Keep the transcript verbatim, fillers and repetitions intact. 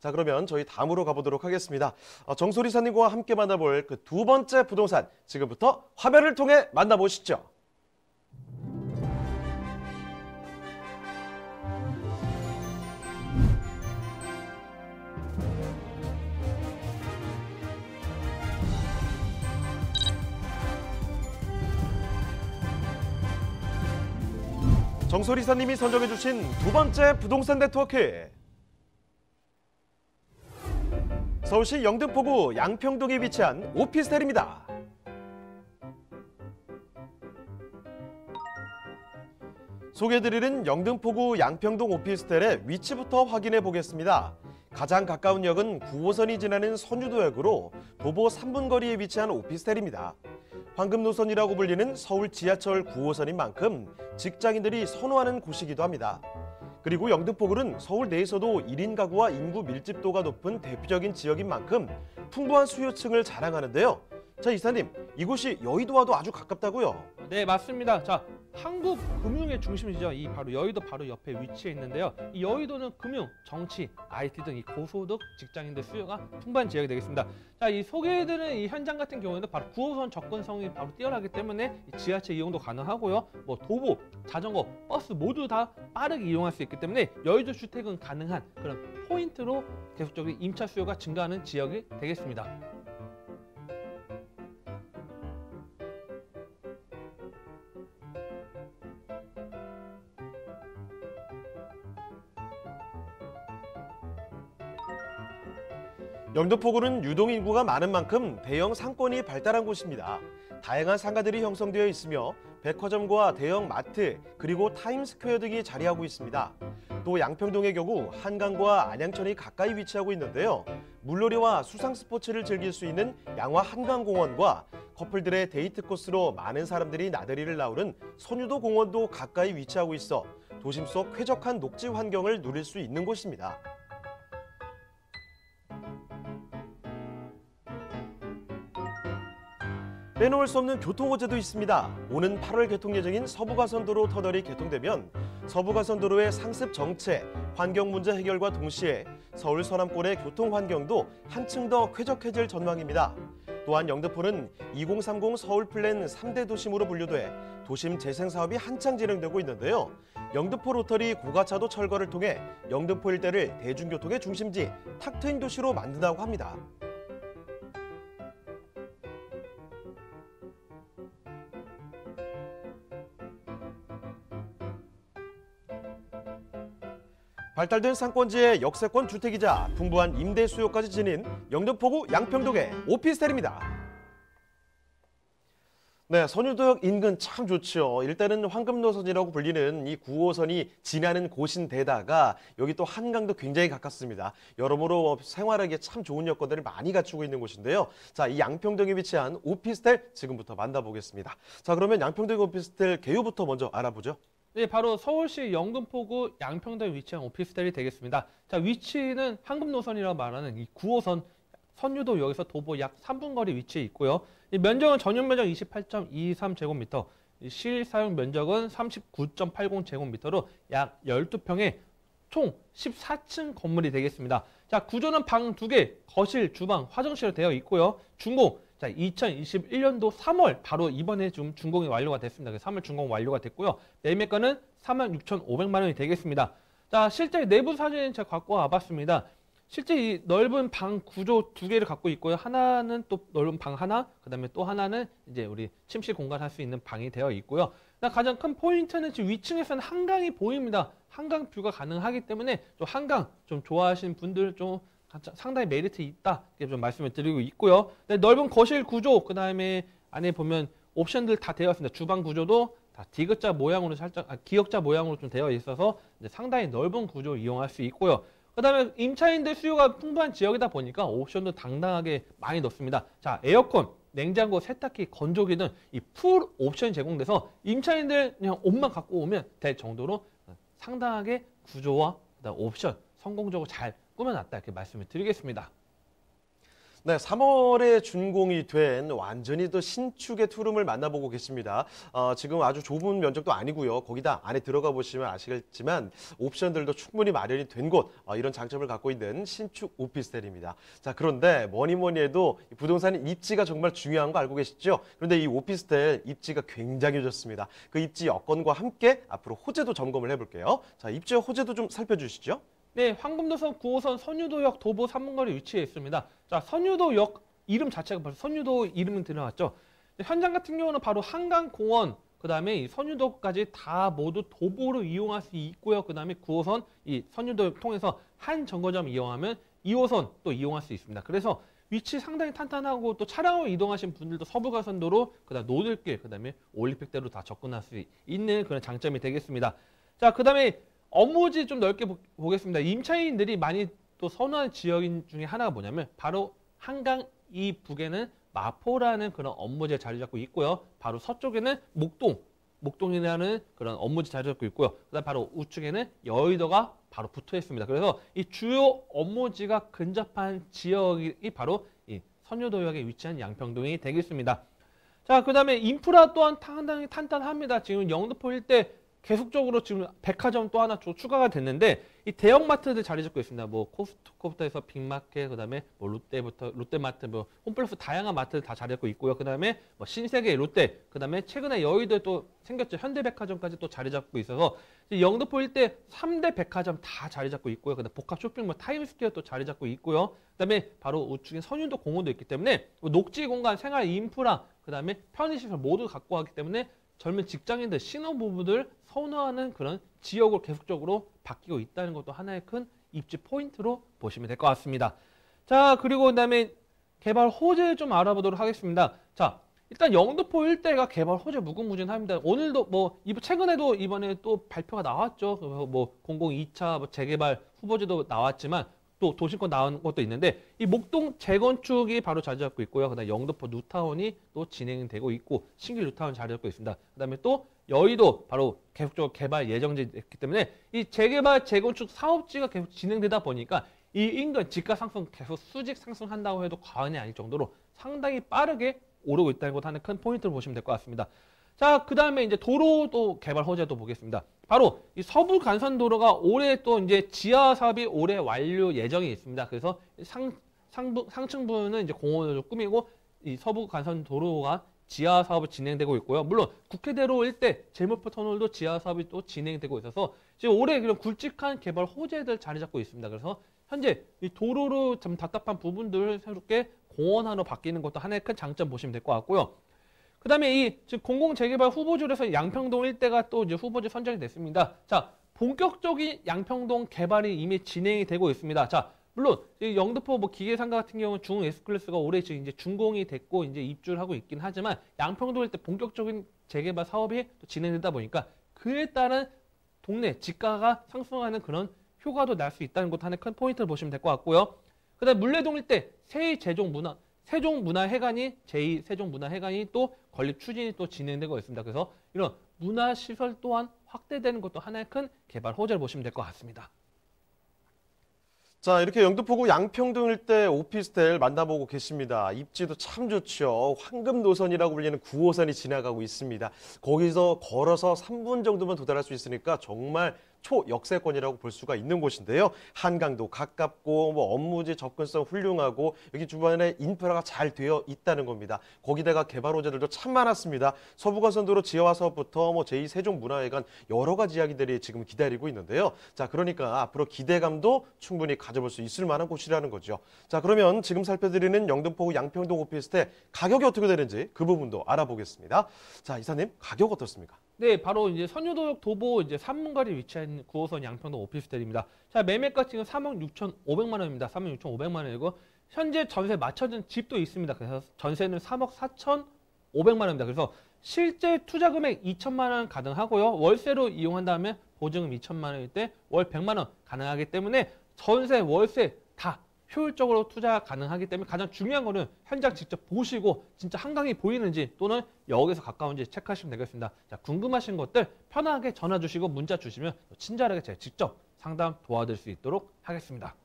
자, 그러면 저희 다음으로 가보도록 하겠습니다. 어, 정소리 이사님과 함께 만나볼 그 두 번째 부동산, 지금부터 화면을 통해 만나보시죠. 정소리 이사님이 선정해주신 두 번째 부동산 네트워크. 서울시 영등포구 양평동에 위치한 오피스텔입니다. 소개해드리는 영등포구 양평동 오피스텔의 위치부터 확인해 보겠습니다. 가장 가까운 역은 구 호선이 지나는 선유도역으로 도보 삼 분 거리에 위치한 오피스텔입니다. 황금노선이라고 불리는 서울 지하철 구 호선인 만큼 직장인들이 선호하는 곳이기도 합니다. 그리고 영등포구는 서울 내에서도 일 인 가구와 인구 밀집도가 높은 대표적인 지역인 만큼 풍부한 수요층을 자랑하는데요. 자, 이사님, 이곳이 여의도와도 아주 가깝다고요? 네, 맞습니다. 자, 한국 금융의 중심지죠. 이 바로 여의도 바로 옆에 위치해 있는데요. 이 여의도는 금융, 정치, 아이티 등 이 고소득 직장인들 수요가 풍부한 지역이 되겠습니다. 자, 이 소개해드리는 이 현장 같은 경우에는 바로 구 호선 접근성이 바로 뛰어나기 때문에 이 지하철 이용도 가능하고요. 뭐 도보, 자전거, 버스 모두 다 빠르게 이용할 수 있기 때문에 여의도 주택은 가능한 그런 포인트로 계속적인 임차 수요가 증가하는 지역이 되겠습니다. 영등포구는 유동인구가 많은 만큼 대형 상권이 발달한 곳입니다. 다양한 상가들이 형성되어 있으며 백화점과 대형 마트, 그리고 타임스퀘어 등이 자리하고 있습니다. 또 양평동의 경우 한강과 안양천이 가까이 위치하고 있는데요. 물놀이와 수상 스포츠를 즐길 수 있는 양화 한강공원과 커플들의 데이트 코스로 많은 사람들이 나들이를 나오는 선유도 공원도 가까이 위치하고 있어 도심 속 쾌적한 녹지 환경을 누릴 수 있는 곳입니다. 빼놓을 수 없는 교통호재도 있습니다. 오는 팔월 개통 예정인 서부가선도로 터널이 개통되면 서부가선도로의 상습 정체, 환경 문제 해결과 동시에 서울 서남권의 교통 환경도 한층 더 쾌적해질 전망입니다. 또한 영등포는 이공삼공 서울 플랜 삼 대 도심으로 분류돼 도심 재생 사업이 한창 진행되고 있는데요. 영등포 로터리 고가차도 철거를 통해 영등포 일대를 대중교통의 중심지, 탁 트인 도시로 만든다고 합니다. 발달된 상권지의 역세권 주택이자 풍부한 임대 수요까지 지닌 영등포구 양평동의 오피스텔입니다. 네, 선유도역 인근 참 좋죠. 일단은 황금노선이라고 불리는 이 구 호선이 지나는 곳인데다가 여기 또 한강도 굉장히 가깝습니다. 여러모로 생활하기에 참 좋은 여건들을 많이 갖추고 있는 곳인데요. 자, 이 양평동에 위치한 오피스텔 지금부터 만나보겠습니다. 자, 그러면 양평동 오피스텔 개요부터 먼저 알아보죠. 네, 바로 서울시 영등포구 양평동에 위치한 오피스텔이 되겠습니다. 자, 위치는 황금노선이라고 말하는 이 구 호선 선유도역에서 도보 약 삼 분 거리 위치해 있고요. 이 면적은 전용 면적 이십팔 점 이삼 제곱미터, 실사용 면적은 삼십구 점 팔공 제곱미터로 약 십이 평의 총 십사 층 건물이 되겠습니다. 자, 구조는 방 두 개, 거실, 주방, 화장실로 되어 있고요. 준공, 자, 이천이십일 년도 삼월 바로 이번에 좀 준공이 완료가 됐습니다. 삼월 준공 완료가 됐고요. 매매가는 삼만 육천오백만 원이 되겠습니다. 자, 실제 내부 사진 제가 갖고 와봤습니다. 실제 이 넓은 방 구조 두 개를 갖고 있고요. 하나는 또 넓은 방 하나, 그다음에 또 하나는 이제 우리 침실 공간 할 수 있는 방이 되어 있고요. 가장 큰 포인트는 지금 위층에서는 한강이 보입니다. 한강 뷰가 가능하기 때문에 좀 한강 좀 좋아하시는 분들 좀 상당히 메리트 있다 이렇게 좀 말씀을 드리고 있고요. 네, 넓은 거실 구조, 그다음에 안에 보면 옵션들 다 되어 있습니다. 주방 구조도 다 디귿자 모양으로 살짝 아, 기역자 모양으로 좀 되어 있어서 이제 상당히 넓은 구조 이용할 수 있고요. 그다음에 임차인들 수요가 풍부한 지역이다 보니까 옵션도 당당하게 많이 넣습니다. 자, 에어컨, 냉장고, 세탁기, 건조기 등 이 풀 옵션이 제공돼서 임차인들 그냥 옷만 갖고 오면 될 정도로 상당하게 구조와 그다음 옵션 성공적으로 잘 꾸며놨다 이렇게 말씀을 드리겠습니다. 네, 삼월에 준공이 된 완전히 또 신축의 투룸을 만나보고 계십니다. 어, 지금 아주 좁은 면적도 아니고요. 거기다 안에 들어가 보시면 아시겠지만 옵션들도 충분히 마련이 된 곳, 어, 이런 장점을 갖고 있는 신축 오피스텔입니다. 자, 그런데 뭐니 뭐니 해도 이 부동산 입지가 정말 중요한 거 알고 계시죠? 그런데 이 오피스텔 입지가 굉장히 좋습니다. 그 입지 여건과 함께 앞으로 호재도 점검을 해볼게요. 자, 입지와 호재도 좀 살펴주시죠. 네, 황금도선 구 호선 선유도역 도보 삼 분 거리 위치해 있습니다. 자, 선유도역 이름 자체가 벌써 선유도 이름은 들어갔죠. 현장 같은 경우는 바로 한강공원, 그 다음에 이 선유도까지 다 모두 도보로 이용할 수 있고요. 그 다음에 구 호선 이 선유도를 통해서 한 정거점 이용하면 이 호선 또 이용할 수 있습니다. 그래서 위치 상당히 탄탄하고 또 차량으로 이동하신 분들도 서부가선도로, 그 다음 노들길, 그 다음에 올림픽대로 다 접근할 수 있는 그런 장점이 되겠습니다. 자, 그 다음에 업무지 좀 넓게 보, 보겠습니다. 임차인들이 많이 또 선호하는 지역인 중에 하나가 뭐냐면 바로 한강 이 북에는 마포라는 그런 업무지에 자리 잡고 있고요. 바로 서쪽에는 목동, 목동이라는 그런 업무지 자리 잡고 있고요. 그다음 바로 우측에는 여의도가 바로 붙어 있습니다. 그래서 이 주요 업무지가 근접한 지역이 바로 이 선유도역에 위치한 양평동이 되겠습니다. 자, 그다음에 인프라 또한 상당히 탄탄합니다. 지금 영등포 일대 계속적으로 지금 백화점 또 하나 추가가 됐는데 이 대형마트들 자리 잡고 있습니다. 뭐 코스트코부터 해서 빅마켓, 그다음에 뭐 롯데부터 롯데마트, 뭐 홈플러스 다양한 마트들 다 자리 잡고 있고요. 그다음에 뭐 신세계, 롯데, 그다음에 최근에 여의도에 또 생겼죠. 현대백화점까지 또 자리 잡고 있어서 영등포 일대 삼 대 백화점 다 자리 잡고 있고요. 그다음 복합 쇼핑몰 타임스퀘어 또 자리 잡고 있고요. 그다음에 바로 우측에 선유도 공원도 있기 때문에 녹지 공간, 생활 인프라, 그다음에 편의시설 모두 갖고 가기 때문에 젊은 직장인들, 신혼부부들 선호하는 그런 지역으로 계속적으로 바뀌고 있다는 것도 하나의 큰 입지 포인트로 보시면 될 것 같습니다. 자, 그리고 그다음에 개발 호재 좀 알아보도록 하겠습니다. 자, 일단 영등포 일대가 개발 호재 무궁무진합니다. 오늘도 뭐 최근에도 이번에 또 발표가 나왔죠. 뭐 공공이 차 뭐 재개발 후보지도 나왔지만 또 도심권 나온 것도 있는데 이 목동 재건축이 바로 자리 잡고 있고요. 그다음에 영등포 뉴타운이 또 진행되고 있고 신길 뉴타운 자리 잡고 있습니다. 그다음에 또 여의도 바로 계속적으로 개발 예정지였기 때문에 이 재개발 재건축 사업지가 계속 진행되다 보니까 이 인근 집가 상승 계속 수직 상승한다고 해도 과언이 아닐 정도로 상당히 빠르게 오르고 있다는 것 하는 큰 포인트를 보시면 될 것 같습니다. 자, 그 다음에 이제 도로도 개발 호재도 보겠습니다. 바로 이 서부 간선도로가 올해 또 이제 지하 사업이 올해 완료 예정이 있습니다. 그래서 상, 상부, 상층 부분은 이제 공원으로 꾸미고 이 서부 간선도로가 지하 사업이 진행되고 있고요. 물론 국회대로 일대 제물포 터널도 지하 사업이 또 진행되고 있어서 지금 올해 그런 굵직한 개발 호재들 자리 잡고 있습니다. 그래서 현재 이 도로로 좀 답답한 부분들을 새롭게 공원화로 바뀌는 것도 하나의 큰 장점 보시면 될 것 같고요. 그 다음에 이 즉 공공재개발 후보지로서 양평동 일대가 또 이제 후보지 선정이 됐습니다. 자, 본격적인 양평동 개발이 이미 진행이 되고 있습니다. 자, 물론 이 영등포 뭐 기계상가 같은 경우는 중 S클래스가 올해 지금 이제 준공이 됐고 이제 입주를 하고 있긴 하지만 양평동 일대 본격적인 재개발 사업이 또 진행되다 보니까 그에 따른 동네 집가가 상승하는 그런 효과도 날 수 있다는 것도 하나의 큰 포인트를 보시면 될 것 같고요. 그 다음에 물레동 일대 세이 제종문화 세종문화회관이 제이 세종문화회관이 또 건립 추진이 또 진행되고 있습니다. 그래서 이런 문화시설 또한 확대되는 것도 하나의 큰 개발 호재를 보시면 될 것 같습니다. 자, 이렇게 영등포구 양평동 일대 오피스텔 만나보고 계십니다. 입지도 참 좋죠. 황금노선이라고 불리는 구 호선이 지나가고 있습니다. 거기서 걸어서 삼 분 정도면 도달할 수 있으니까 정말 초역세권이라고 볼 수가 있는 곳인데요. 한강도 가깝고 뭐 업무지 접근성 훌륭하고 여기 주변에 인프라가 잘 되어 있다는 겁니다. 거기다가 개발 호재들도 참 많았습니다. 서부간선도로 지하화 사업부터 뭐 제이 세종문화회관 여러 가지 이야기들이 지금 기다리고 있는데요. 자, 그러니까 앞으로 기대감도 충분히 가져볼 수 있을 만한 곳이라는 거죠. 자, 그러면 지금 살펴드리는 영등포구 양평동 오피스텔 가격이 어떻게 되는지 그 부분도 알아보겠습니다. 자, 이사님 가격 어떻습니까? 네, 바로 이제 선유도역 도보 이제 삼 분 거리 위치한 구 호선 양평동 오피스텔입니다. 자, 매매가 지금 삼억 육천오백만 원입니다. 삼억 육천오백만 원이고 현재 전세 맞춰진 집도 있습니다. 그래서 전세는 삼억 사천오백만 원입니다. 그래서 실제 투자 금액 이천만 원 가능하고요. 월세로 이용한다면 보증금 이천만 원일 때 월 백만 원 가능하기 때문에 전세, 월세 다 효율적으로 투자 가능하기 때문에 가장 중요한 거는 현장 직접 보시고 진짜 한강이 보이는지 또는 역에서 가까운지 체크하시면 되겠습니다. 자, 궁금하신 것들 편하게 전화 주시고 문자 주시면 친절하게 제가 직접 상담 도와드릴 수 있도록 하겠습니다.